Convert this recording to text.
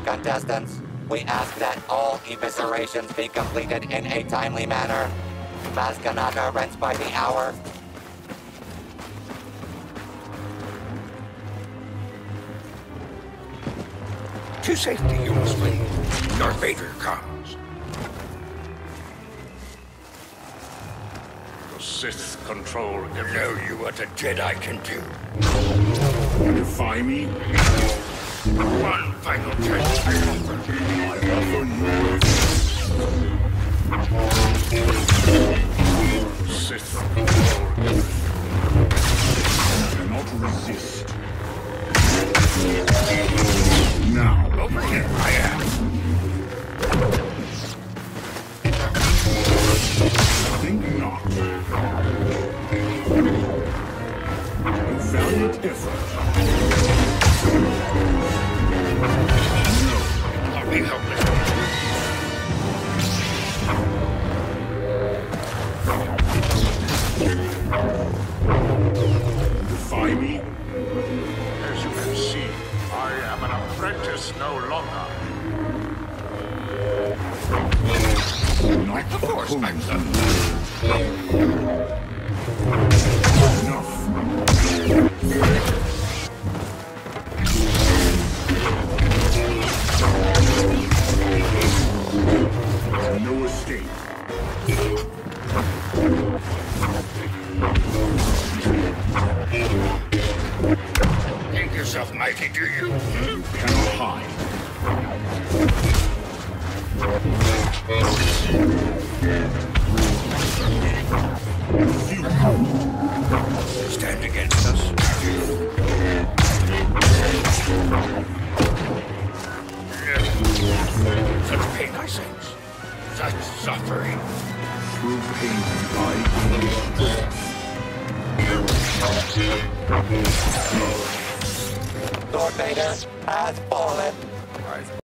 contestants. We ask that all eviscerations be completed in a timely manner. Maskanaka rents by the hour. To safety, you must lead. Darth Vader comes. The Sith control everything. Know you what a Jedi can do. Defy me? One final test. I offer you Sith control everything. Cannot resist. Now. Over here, I am. Think not. A valiant effort. I'll be helpless. Defy me? As you can see, I am an apprentice no longer. Not Of course, I'm the... enough. No escape. Think yourself mighty, do you? You cannot hide. Stand against us. Such pain, I sense. Such suffering. Through pain, I Lord Vader has fallen.